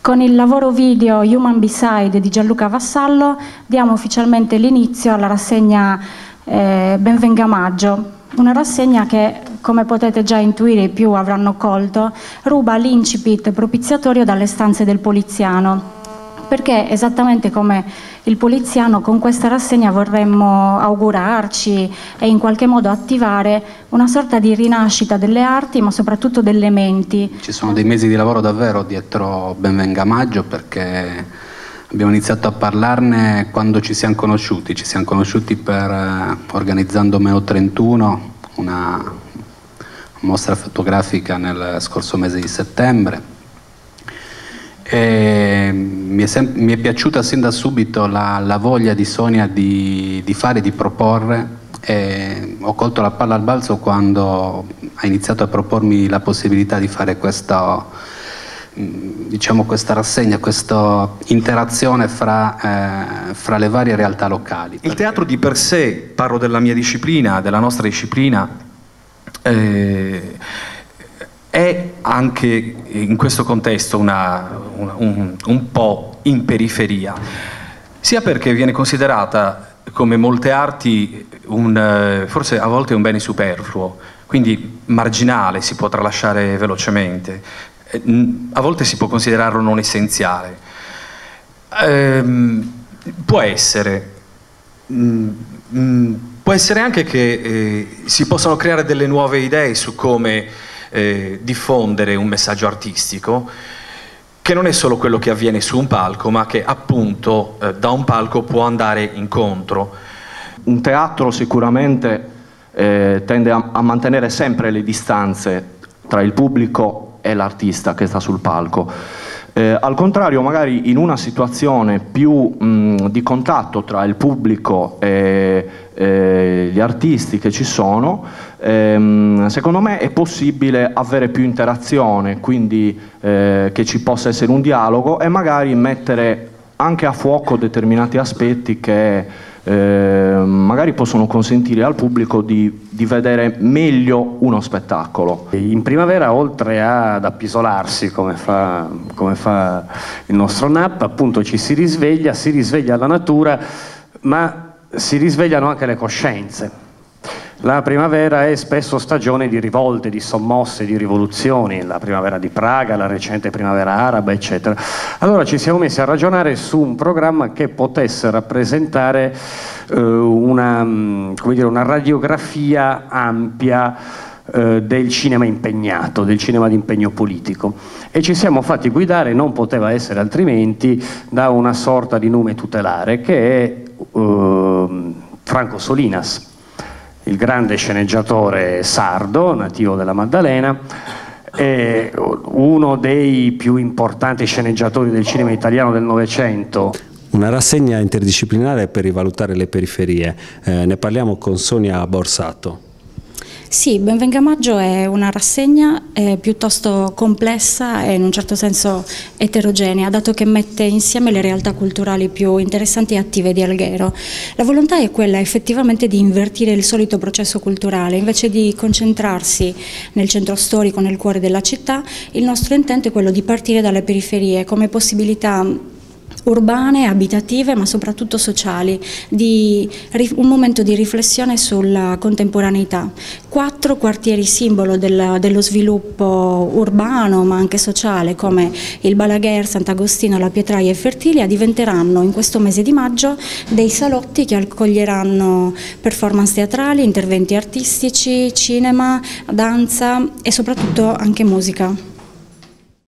Con il lavoro video Human Beside di Gianluca Vassallo diamo ufficialmente l'inizio alla rassegna Benvenga Maggio, una rassegna che, come potete già intuire, i più avranno colto, ruba l'incipit propiziatorio dalle stanze del poliziano, perché esattamente come il poliziano con questa rassegna vorremmo augurarci e in qualche modo attivare una sorta di rinascita delle arti, ma soprattutto delle menti. Ci sono dei mesi di lavoro davvero dietro Benvenga Maggio, perché abbiamo iniziato a parlarne quando ci siamo conosciuti organizzando Meno 31, una mostra fotografica nel scorso mese di settembre. E mi è piaciuta sin da subito la voglia di Sonia di fare, di proporre, e ho colto la palla al balzo quando ha iniziato a propormi la possibilità di fare questa rassegna, questa interazione fra le varie realtà locali. Il teatro di per sé, parlo della mia disciplina, della nostra disciplina, è anche in questo contesto un po' in periferia, sia perché viene considerata, come molte arti, forse a volte un bene superfluo, quindi marginale, si può tralasciare velocemente, a volte si può considerarlo non essenziale. Può essere anche che si possano creare delle nuove idee su come diffondere un messaggio artistico che non è solo quello che avviene su un palco, ma che appunto da un palco può andare incontro. Un teatro sicuramente tende a mantenere sempre le distanze tra il pubblico e l'artista che sta sul palco. Al contrario, magari in una situazione più di contatto tra il pubblico e gli artisti che ci sono, secondo me è possibile avere più interazione, quindi che ci possa essere un dialogo e magari mettere anche a fuoco determinati aspetti che magari possono consentire al pubblico di vedere meglio uno spettacolo. In primavera, oltre ad appisolarsi come fa il nostro NAP, appunto ci si risveglia la natura, ma si risvegliano anche le coscienze. La primavera è spesso stagione di rivolte, di sommosse, di rivoluzioni, la primavera di Praga, la recente primavera araba, eccetera. Allora ci siamo messi a ragionare su un programma che potesse rappresentare una radiografia ampia del cinema impegnato, del cinema di impegno politico, e ci siamo fatti guidare, non poteva essere altrimenti, da una sorta di nume tutelare che è Franco Solinas, il grande sceneggiatore sardo, nativo della Maddalena, è uno dei più importanti sceneggiatori del cinema italiano del Novecento. Una rassegna interdisciplinare per rivalutare le periferie. Ne parliamo con Sonia Borsato. Sì, Benvenga Maggio è una rassegna piuttosto complessa e in un certo senso eterogenea, dato che mette insieme le realtà culturali più interessanti e attive di Alghero. La volontà è quella effettivamente di invertire il solito processo culturale. Invece di concentrarsi nel centro storico, nel cuore della città, il nostro intento è quello di partire dalle periferie come possibilità urbane, abitative, ma soprattutto sociali, un momento di riflessione sulla contemporaneità. 4 quartieri simbolo dello sviluppo urbano ma anche sociale, come il Balaguer, Sant'Agostino, La Pietraia e Fertilia, diventeranno in questo mese di maggio dei salotti che accoglieranno performance teatrali, interventi artistici, cinema, danza e soprattutto anche musica.